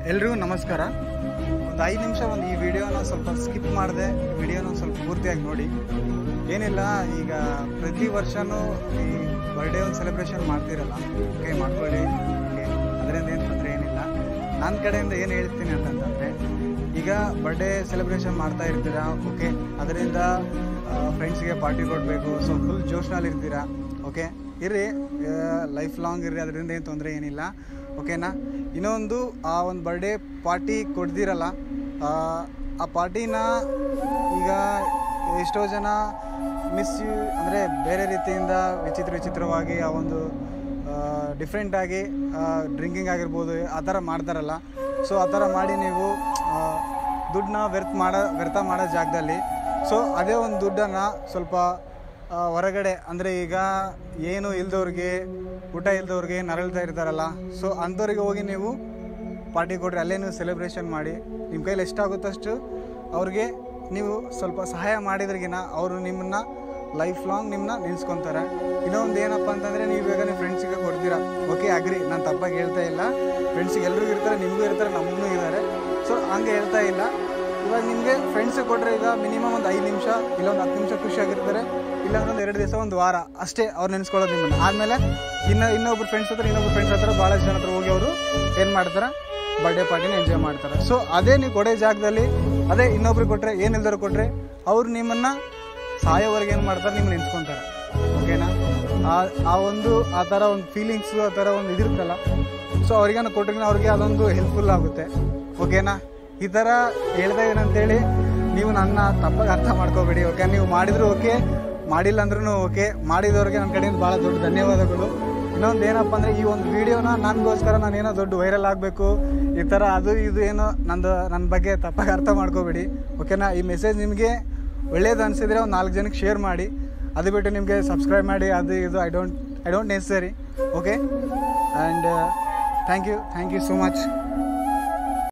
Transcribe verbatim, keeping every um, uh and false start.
ಎಲ್ರಿಗೂ ನಮಸ್ಕಾರ. ಒಂದು ಐದು ನಿಮಿಷ ಒಂದು ಈ ವಿಡಿಯೋನ ಸ್ವಲ್ಪ ಸ್ಕಿಪ್ ಮಾಡಿದೆ, ವಿಡಿಯೋನ ಸ್ವಲ್ಪ ಪೂರ್ತಿಯಾಗಿ ನೋಡಿ. ಏನಿಲ್ಲ, ಈಗ ಪ್ರತಿ ವರ್ಷವೂ ಈ ಬರ್ಡೇ ಒಂದು ಸೆಲೆಬ್ರೇಷನ್ ಮಾಡ್ತಿರಲ್ಲ, ಓಕೆ ಮಾಡ್ಕೊಳ್ಳಿ, ಓಕೆ, ಅದರಿಂದ ಏನು ತೊಂದರೆ ಏನಿಲ್ಲ. ನನ್ನ ಕಡೆಯಿಂದ ಏನು ಹೇಳ್ತೀನಿ ಅಂತಂತಂದರೆ, ಈಗ ಬರ್ಡೇ ಸೆಲೆಬ್ರೇಷನ್ ಮಾಡ್ತಾ ಇರ್ತೀರಾ, ಓಕೆ, ಅದರಿಂದ ಫ್ರೆಂಡ್ಸ್ಗೆ ಪಾರ್ಟಿ ಕೊಡಬೇಕು, ಸೊ ಫುಲ್ ಜೋಶ್ನಲ್ಲಿ ಇರ್ತೀರಾ, ಓಕೆ, ಇರ್ರಿ, ಲೈಫ್ ಲಾಂಗ್ ಇರ್ರಿ, ಅದರಿಂದ ಏನು ತೊಂದರೆ ಏನಿಲ್ಲ, ಓಕೆನಾ. ಇನ್ನೊಂದು, ಆ ಒಂದು ಬರ್ಡೇ ಪಾರ್ಟಿ ಕೊಡ್ದಿರಲ್ಲ, ಆ ಪಾರ್ಟಿನ ಈಗ ಎಷ್ಟೋ ಜನ ಮಿಸ್ ಯೂ ಅಂದರೆ ಬೇರೆ ರೀತಿಯಿಂದ ವಿಚಿತ್ರ ವಿಚಿತ್ರವಾಗಿ ಆ ಒಂದು ಡಿಫ್ರೆಂಟಾಗಿ ಡ್ರಿಂಕಿಂಗ್ ಆಗಿರ್ಬೋದು ಆ ಥರ ಮಾಡ್ತಾರಲ್ಲ. ಸೊ ಆ ಥರ ಮಾಡಿ ನೀವು ದುಡ್ಡನ್ನ ವ್ಯರ್ಥ ಮಾಡೋ ವ್ಯರ್ಥ ಮಾಡೋ ಜಾಗದಲ್ಲಿ, ಸೊ ಅದೇ ಒಂದು ದುಡ್ಡನ್ನು ಸ್ವಲ್ಪ ಹೊರಗಡೆ, ಅಂದರೆ ಈಗ ಏನು ಇಲ್ದವ್ರಿಗೆ, ಊಟ ಇಲ್ದವ್ರಿಗೆ ನರಳ್ತಾ ಇರ್ತಾರಲ್ಲ, ಸೊ ಅಂಥವ್ರಿಗೆ ಹೋಗಿ ನೀವು ಪಾರ್ಟಿ ಕೊಡ್ರಿ, ಅಲ್ಲೇ ನೀವು ಸೆಲೆಬ್ರೇಷನ್ ಮಾಡಿ. ನಿಮ್ಮ ಕೈಲಿ ಎಷ್ಟಾಗುತ್ತಷ್ಟು ಅವ್ರಿಗೆ ನೀವು ಸ್ವಲ್ಪ ಸಹಾಯ ಮಾಡಿದ್ರಿಗಿನ ಅವರು ನಿಮ್ಮನ್ನ ಲೈಫ್ ಲಾಂಗ್ ನಿಮ್ಮನ್ನ ನೆನೆಸ್ಕೊತಾರೆ. ಇನ್ನೊಂದು ಏನಪ್ಪ ಅಂತಂದರೆ, ನೀವು ಇವಾಗ ನಿಮ್ಮ ಫ್ರೆಂಡ್ಸಿಗೆ ಕೊಡ್ತೀರಾ, ಓಕೆ, ಅಗ್ರಿ, ನಾನು ತಪ್ಪಾಗಿ ಹೇಳ್ತಾ ಇಲ್ಲ, ಫ್ರೆಂಡ್ಸಿಗೆ ಎಲ್ರಿಗೂ ಇರ್ತಾರೆ, ನಿಮಗೂ ಇರ್ತಾರೆ, ನಮಗೂ ಇದ್ದಾರೆ, ಸೊ ಹಂಗೆ ಹೇಳ್ತಾ ಇಲ್ಲ. ಇವಾಗ ನಿಮಗೆ ಫ್ರೆಂಡ್ಸಿಗೆ ಕೊಟ್ಟರೆ ಈಗ ಮಿನಿಮಮ್ ಒಂದು ಐದು ನಿಮಿಷ ಇಲ್ಲ ಒಂದು ಹತ್ತು ನಿಮಿಷ ಖುಷಿಯಾಗಿರ್ತಾರೆ, ಇಲ್ಲಾಂದ್ರೆ ಒಂದು ಎರಡು ದಿವಸ ಒಂದು ವಾರ ಅಷ್ಟೇ ಅವ್ರು ನೆನೆಸ್ಕೊಳ್ಳೋದು ನಿಮ್ಮನ್ನು. ಆದಮೇಲೆ ಇನ್ನು ಇನ್ನೊಬ್ರು ಫ್ರೆಂಡ್ಸ್ ಹತ್ರ ಇನ್ನೊಬ್ರು ಫ್ರೆಂಡ್ಸ್ ಹತ್ರ ಭಾಳಷ್ಟು ಜನ ಹತ್ರ ಹೋಗಿ ಅವರು ಏನು ಮಾಡ್ತಾರೆ, ಬರ್ಡೇ ಪಾರ್ಟಿನ ಎಂಜಾಯ್ ಮಾಡ್ತಾರೆ. ಸೊ ಅದೇ ನೀವು ಕೊಡೋ ಜಾಗದಲ್ಲಿ ಅದೇ ಇನ್ನೊಬ್ರಿಗೆ ಕೊಟ್ಟರೆ, ಏನಿಲ್ದವ್ರು ಕೊಟ್ಟರೆ, ಅವ್ರು ನಿಮ್ಮನ್ನು ಸಾಯೋವರೆಗೆ ಏನು ಮಾಡ್ತಾರೆ, ನಿಮ್ಮನ್ನು ನೆನೆಸ್ಕೊತಾರೆ, ಓಕೆನಾ. ಆ ಆ ಒಂದು ಆ ಥರ ಒಂದು ಫೀಲಿಂಗ್ಸು ಆ ಥರ ಒಂದು ಇದಿರುತ್ತಲ್ಲ, ಸೊ ಅವ್ರಿಗೇನು ಕೊಟ್ಟರೆ ಅವ್ರಿಗೆ ಅದೊಂದು ಹೆಲ್ಪ್ಫುಲ್ ಆಗುತ್ತೆ, ಓಕೆನಾ. ಈ ಥರ ಹೇಳ್ದೆ ಏನಂತೇಳಿ ನೀವು ನನ್ನ ತಪ್ಪಾಗಿ ಅರ್ಥ ಮಾಡ್ಕೋಬೇಡಿ, ಓಕೆ. ನೀವು ಮಾಡಿದ್ರು ಓಕೆ, ಮಾಡಿಲ್ಲ ಅಂದ್ರೂ ಓಕೆ, ಮಾಡಿದವ್ರಿಗೆ ನನ್ನ ಕಡೆಯಿಂದ ಭಾಳ ದೊಡ್ಡ ಧನ್ಯವಾದಗಳು. ಇನ್ನೊಂದು ಏನಪ್ಪ ಅಂದರೆ, ಈ ಒಂದು ವೀಡಿಯೋನ ನನಗೋಸ್ಕರ ನಾನೇನೋ ದೊಡ್ಡ ವೈರಲ್ ಆಗಬೇಕು ಈ ಥರ ಅದು ಇದು ಏನೋ ನಂದು ನನ್ನ ಬಗ್ಗೆ ತಪ್ಪಾಗಿ ಅರ್ಥ ಮಾಡ್ಕೋಬೇಡಿ, ಓಕೆನಾ. ಈ ಮೆಸೇಜ್ ನಿಮಗೆ ಒಳ್ಳೇದು ಅನಿಸಿದರೆ ಒಂದು ನಾಲ್ಕು ಜನಕ್ಕೆ ಶೇರ್ ಮಾಡಿ, ಅದು ಬಿಟ್ಟು ನಿಮಗೆ ಸಬ್ಸ್ಕ್ರೈಬ್ ಮಾಡಿ ಅದು ಇದು I don't I don't necessary, okay. And thank you thank you so much.